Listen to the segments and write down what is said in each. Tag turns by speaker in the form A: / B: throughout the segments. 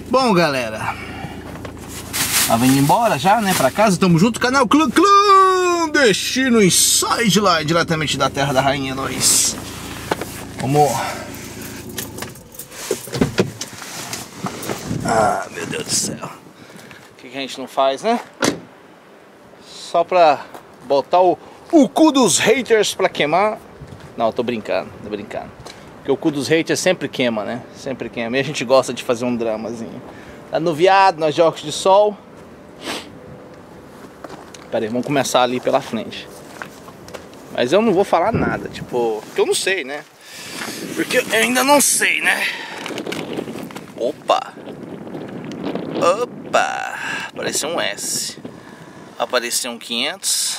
A: Bom, galera, tava indo embora já, né, pra casa. Tamo junto, canal Clandestino Inside lá, diretamente da Terra da Rainha, nós. Vamos. Ah, meu Deus do céu. O que a gente não faz, né? Só pra botar o cu dos haters pra queimar. Não, tô brincando, tô brincando. Porque o cu dos haters sempre queima, né? Sempre queima. E a gente gosta de fazer um dramazinho. Tá nuviado, nós de óculos de sol. Pera aí, vamos começar ali pela frente. Mas eu não vou falar nada, tipo... Porque eu não sei, né? Porque eu ainda não sei, né? Opa! Opa! Apareceu um S. Apareceu um 500.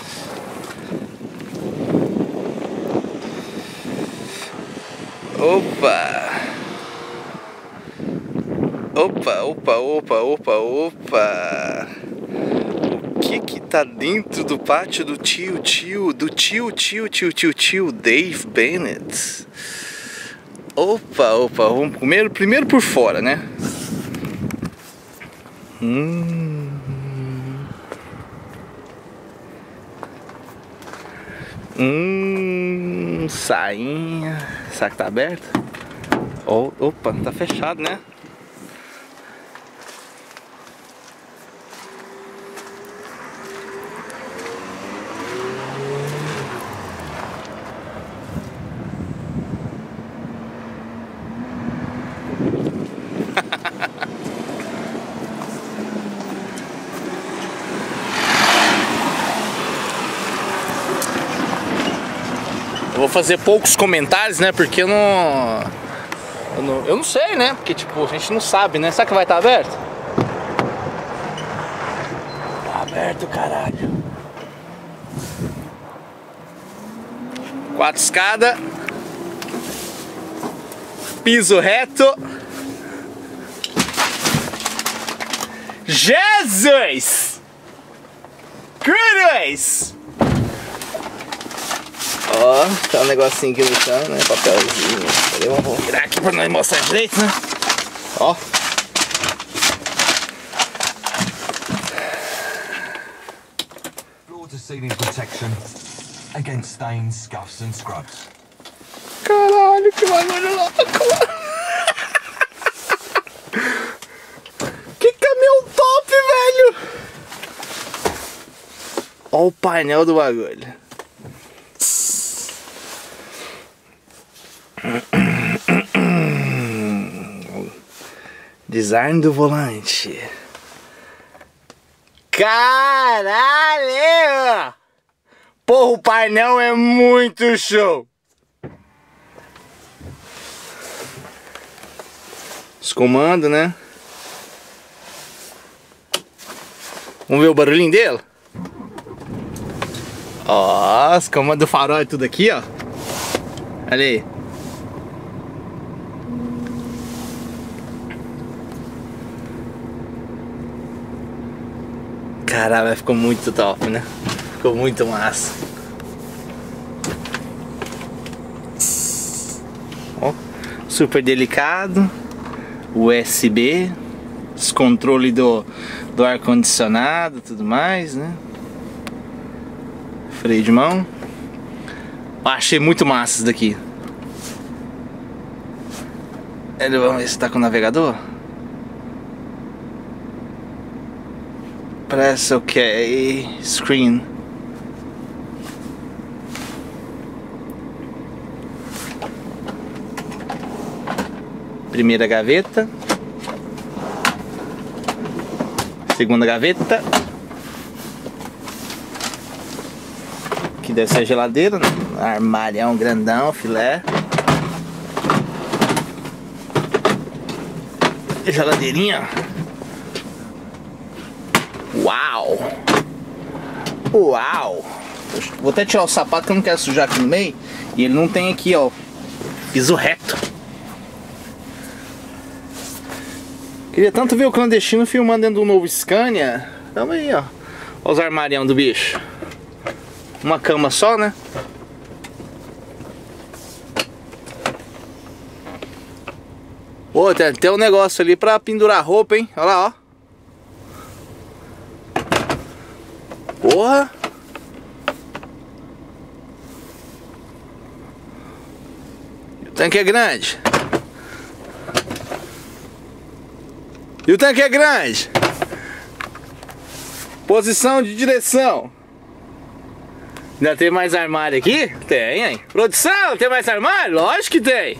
A: Opa! Opa, opa, opa, opa, opa! O que tá dentro do pátio do tio Dave Bennett? Opa, opa, vamos primeiro por fora, né? Sainha. Será que tá aberto? Opa, tá fechado, né? Eu vou fazer poucos comentários, né? Porque eu não sei, né? Porque tipo, a gente não sabe, né? Será que vai estar aberto? Tá aberto, caralho. 4 escadas. Piso reto. Jesus! Cruz! Ó, tá um negocinho aqui no chão, né? Papelzinho. Vamos virar aqui pra nós mostrar direito, né? Ó.
B: Floor to ceiling protection against stains, scuffs and scrubs.
A: Caralho, que bagulho louco! Que caminhão top, velho! Ó o painel do bagulho. Design do volante. Caralho! Porra, o painel é muito show! Os comandos, né? Vamos ver o barulhinho dele? Ó, os comandos do farol e tudo aqui, ó. Olha aí. Caralho, ficou muito top, né? Ficou muito massa. Ó, super delicado. USB. Os controles do ar-condicionado e tudo mais, né? Freio de mão. Achei muito massa isso daqui. Vamos ver se tá com o navegador. Press OK. Screen. Primeira gaveta. Segunda gaveta. Aqui deve ser a geladeira, né? Armário grandão, filé. Geladeirinha. Uau! Uau! Vou até tirar o sapato que eu não quero sujar aqui no meio. E ele não tem aqui, ó, piso reto. Queria tanto ver o clandestino filmando dentro do novo Scania. Tamo aí, ó. Olha os armarião do bicho. Uma cama só, né? Ô, tem até um negócio ali pra pendurar roupa, hein? Olha lá, ó. Porra! O tanque é grande. E o tanque é grande. Posição de direção. Ainda tem mais armário aqui? Tem, hein? Produção, tem mais armário? Lógico que tem.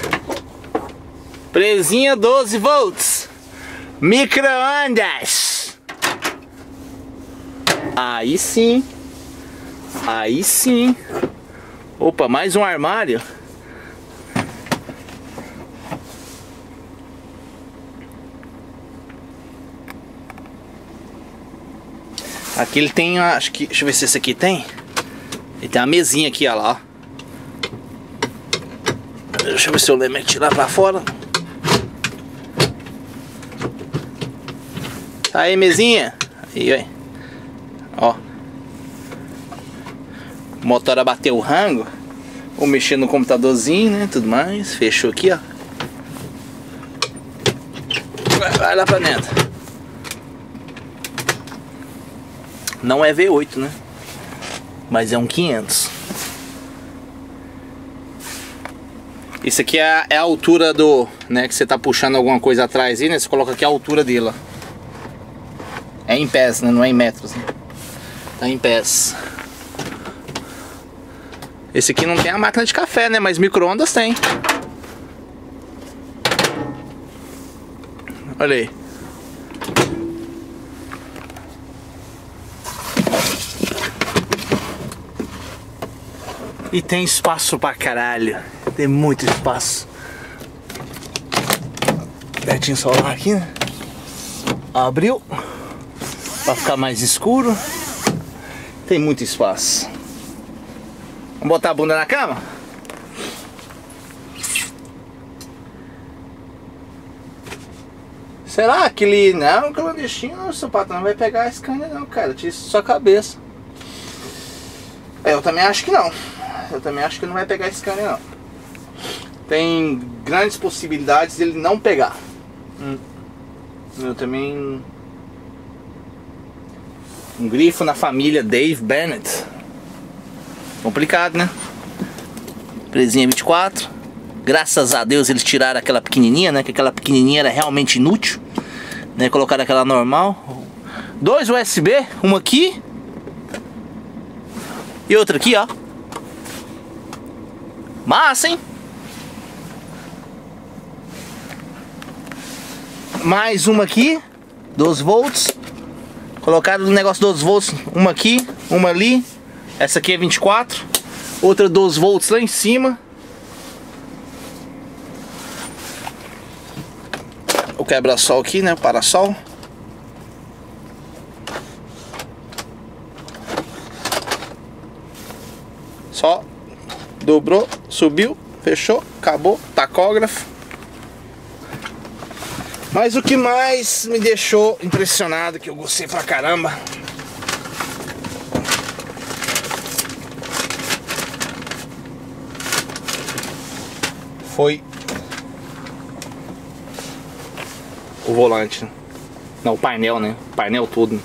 A: Presinha 12 volts. Micro-ondas. Aí sim. Aí sim. Opa, mais um armário. Aqui ele tem, acho que, deixa eu ver se esse aqui tem. Ele tem uma mesinha aqui, ó lá, ó. Deixa eu ver se eu lembro de tirar pra fora. Aí, mesinha. Aí, ó. O motor abateu o rango. Vou mexer no computadorzinho, né? Tudo mais. Fechou aqui, ó. Vai lá pra dentro. Não é V8, né? Mas é um 500. Isso aqui é a altura do... né? Que você tá puxando alguma coisa atrás aí, né? Você coloca aqui a altura dele, ó. É em pés, né? Não é em metros, né? Tá em pés. Esse aqui não tem a máquina de café, né? Mas micro-ondas tem. Olha aí. E tem espaço pra caralho. Tem muito espaço. Tetinho solar aqui, né? Abriu. Pra ficar mais escuro. Tem muito espaço. Vamos botar a bunda na cama? Será aquele... Não, clandestino, o sapato não vai pegar a Scania não, cara. Tira isso da sua cabeça. Eu também acho que não. Eu também acho que não vai pegar esse Scania não. Tem grandes possibilidades dele não pegar. Eu também... Um grifo na família Dave Bennett. Complicado, né? Presinha 24. Graças a Deus eles tiraram aquela pequenininha, né? Que aquela pequenininha era realmente inútil, né? Colocaram aquela normal. 2 USB, uma aqui e outra aqui, ó. Massa, hein? Mais uma aqui, 12 volts. Colocaram no negócio 12 volts, uma aqui, uma ali. Essa aqui é 24. Outra 12 volts lá em cima. O quebra-sol aqui, né? O para-sol. Só dobrou, subiu, fechou, acabou. Tacógrafo. Mas o que mais me deixou impressionado, que eu gostei pra caramba, foi o volante. Não, o painel, né? O painel todo.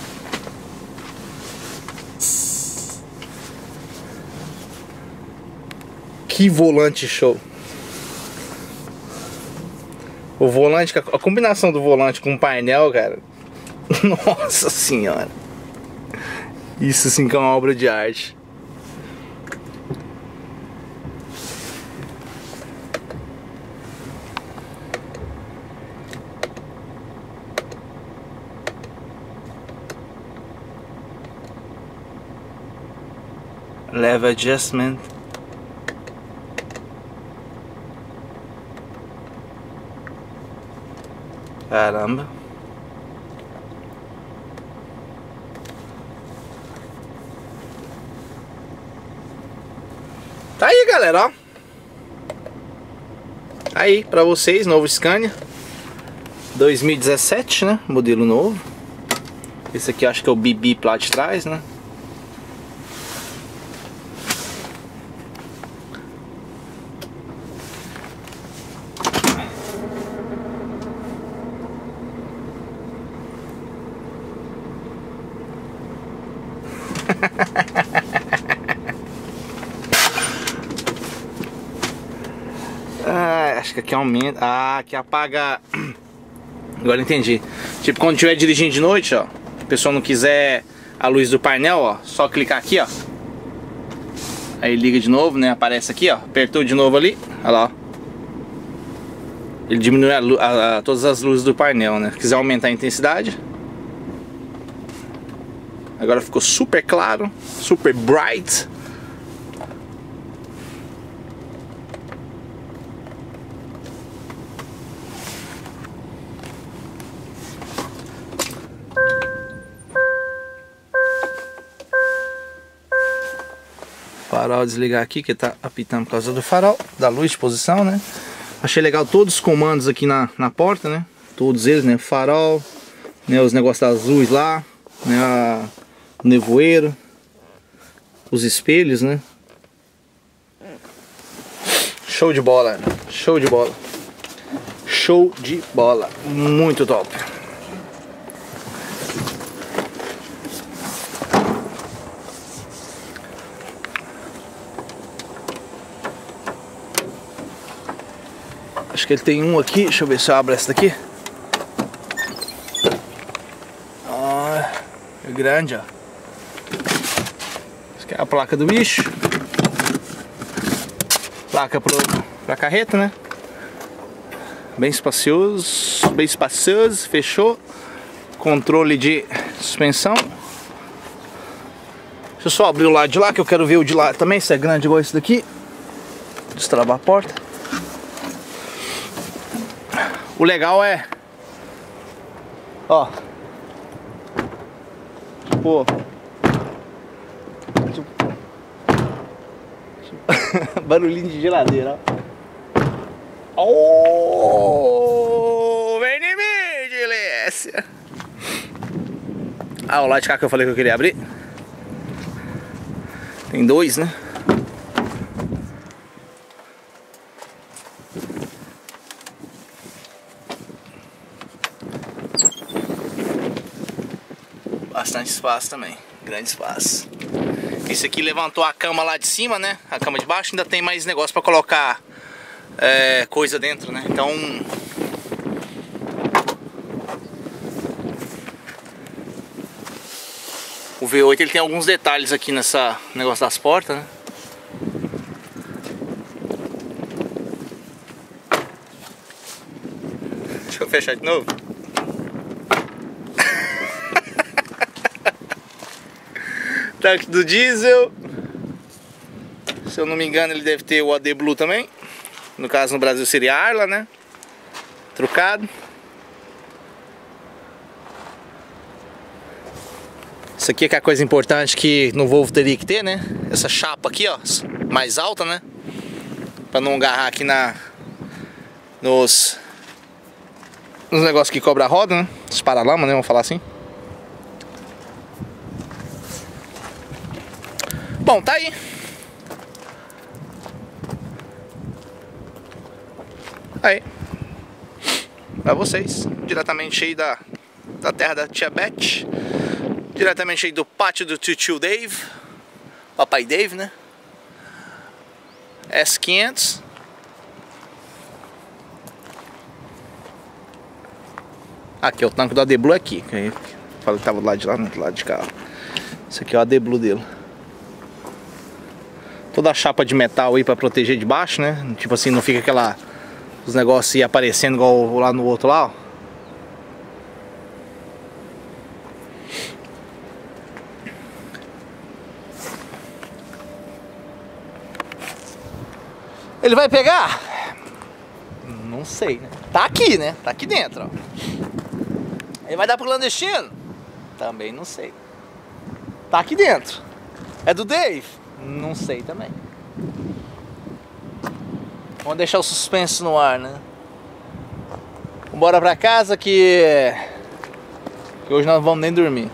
A: Que volante show! O volante, a combinação do volante com o painel, cara. Nossa senhora. Isso sim que é uma obra de arte. Level adjustment. Caramba. Tá aí, galera, ó. Tá aí pra vocês, novo Scania 2017, né? Modelo novo. Esse aqui acho que é o BB lá de trás, né? Acho que aqui aumenta. Ah, aqui apaga. Agora entendi. Tipo, quando estiver dirigindo de noite, ó, a pessoa não quiser a luz do painel, ó, só clicar aqui, ó. Aí liga de novo, né? Aparece aqui, ó. Apertou de novo ali. Olha lá, ó. Ele diminui todas as luzes do painel, né? Se quiser aumentar a intensidade. Agora ficou super claro, super bright. Farol desligar aqui, que tá apitando por causa do farol, da luz de posição, né? Achei legal todos os comandos aqui na porta, né? Todos eles, né? Farol, né? Os negócios das luzes lá, né? O nevoeiro, os espelhos, né? Show de bola, show de bola. Show de bola, muito top. Acho que ele tem um aqui, deixa eu ver se eu abro essa daqui. Ó, é grande, ó. Essa aqui é a placa do bicho. Placa pra carreta, né? Bem espacioso, fechou. Controle de suspensão. Deixa eu só abrir o lado de lá, que eu quero ver o de lá também, se é grande igual esse daqui. Destravar a porta. O legal é, ó, tipo barulhinho de geladeira, ó. Oh, vem em mim, delícia. Ah, o lado de cá que eu falei que eu queria abrir. Tem dois, né? Bastante espaço também, grande espaço. Esse aqui levantou a cama lá de cima, né? A cama de baixo ainda tem mais negócio para colocar coisa dentro, né? Então o V8 ele tem alguns detalhes aqui nessa negócio das portas, né? Deixa eu fechar de novo. Tanque do diesel. Se eu não me engano, ele deve ter o AD Blue também. No caso, no Brasil seria Arla, né? Trucado. Isso aqui é que é a coisa importante que no Volvo teria que ter, né? Essa chapa aqui, ó, mais alta, né? Pra não agarrar aqui nos negócios que cobra a roda, né? Os paralamas, né? Vamos falar assim. Bom, tá aí. Aí. Pra vocês. Diretamente aí da terra da tia Beth. Diretamente aí do pátio do tio Dave. Papai Dave, né? S500. Aqui é o tanque do AD Blue aqui. Falei que tava do lado de lá, no lado de cá. Esse aqui é o AD Blue dele. Toda a chapa de metal aí pra proteger de baixo, né? Tipo assim, não fica os negócios aí aparecendo igual lá no outro lá, ó. Ele vai pegar? Não sei, né? Tá aqui, né? Tá aqui dentro, ó. Ele vai dar pro clandestino? Também não sei. Tá aqui dentro. É do Dave? Não sei também. Vamos deixar o suspense no ar, né? Vambora pra casa que hoje nós não vamos nem dormir.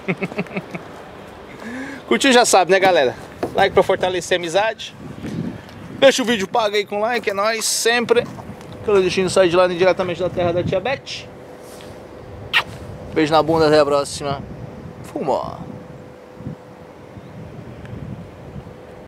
A: Curtiu, já sabe, né, galera? Like pra fortalecer a amizade. Deixa o vídeo pago aí com like, é nóis, sempre. Clandestino sai de lá diretamente da terra da tia Beth. Beijo na bunda, até a próxima. Fumou.